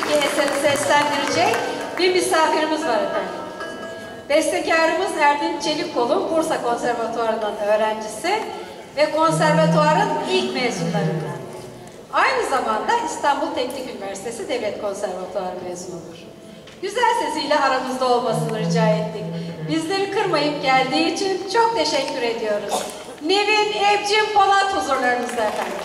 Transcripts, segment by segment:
iki eseri seslendirecek bir misafirimiz var efendim. Bestekarımız Erdinç Çelikkol'un Bursa Konservatuvarı'ndan öğrencisi ve konservatuvarın ilk mezunlarından. Aynı zamanda İstanbul Teknik Üniversitesi Devlet Konservatuvarı mezunudur. Güzel sesiyle aramızda olmasını rica ettik. Bizleri kırmayıp geldiği için çok teşekkür ediyoruz. Nevin Evcim Polat huzurlarınızda efendim.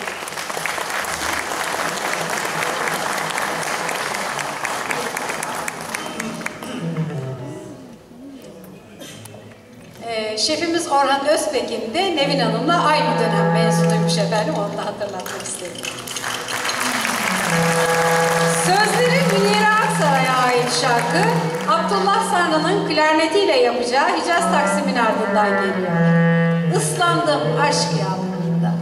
Şefimiz Orhan Özpekin de Nevin Hanım'la aynı dönem mezunuymuş efendim. Onu da hatırlatmak istedim. Sözleri Münire Aksaray'a ait şarkı, Abdullah Sarnı'nın klarnetiyle yapacağı Hicaz Taksim'in ardından geliyor. Islandım aşk yağmurunda.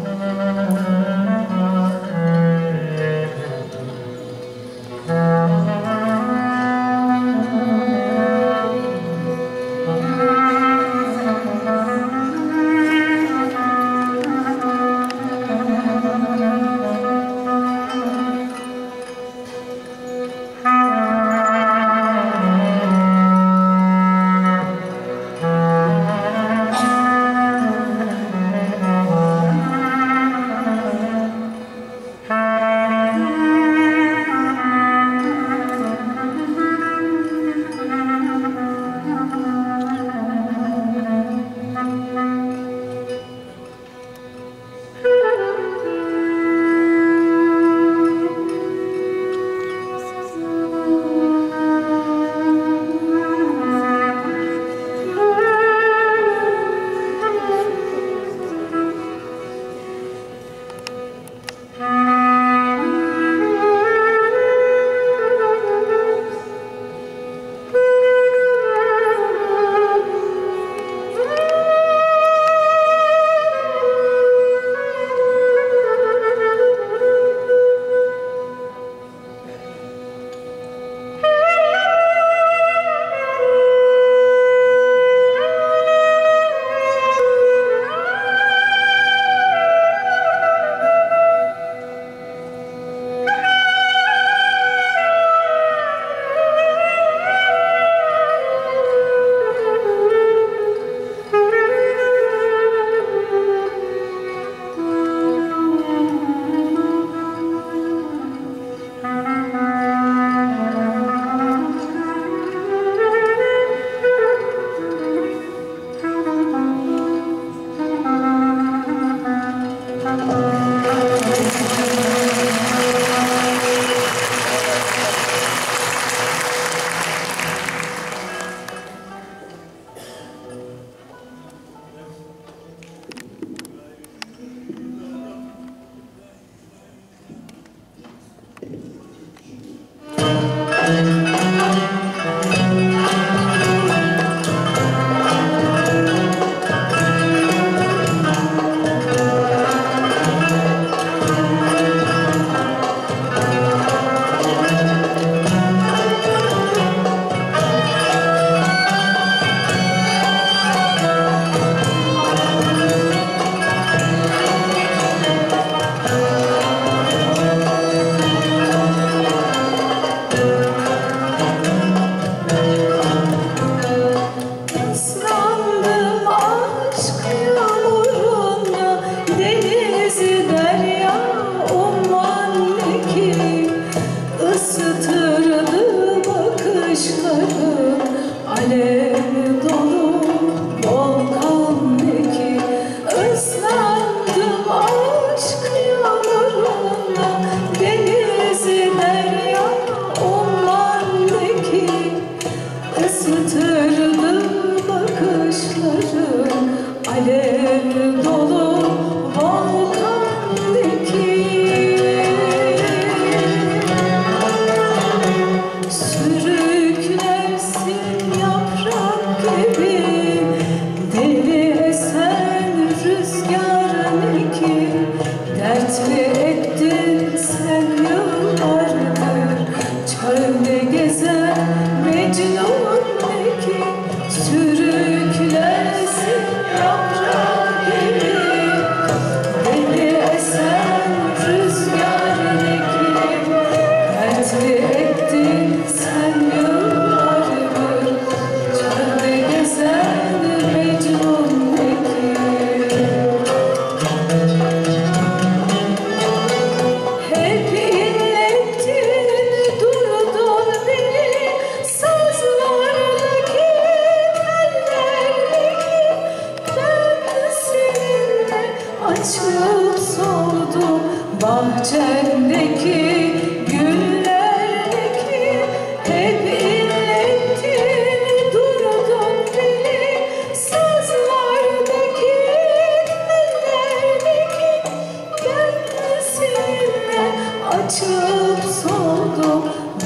Sürüklersin yaprak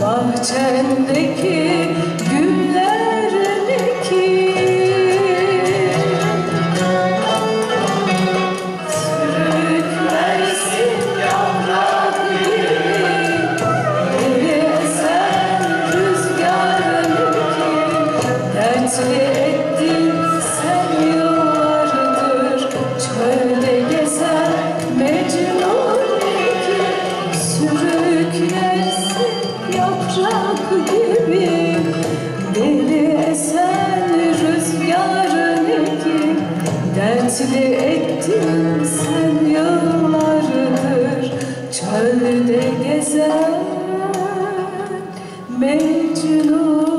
bahçendeki güller ne ki? Sürüklersin yaprak gibi, eli esen rüzgar ne ki? Dertli ettin sen yıllardır, çölde gezen Mecnun ne ki? Sürüklersin yaprak gibi, deli esen rüzgar ne ki? Dertli ettin sen yıllardır, çölde gezen Mecnun.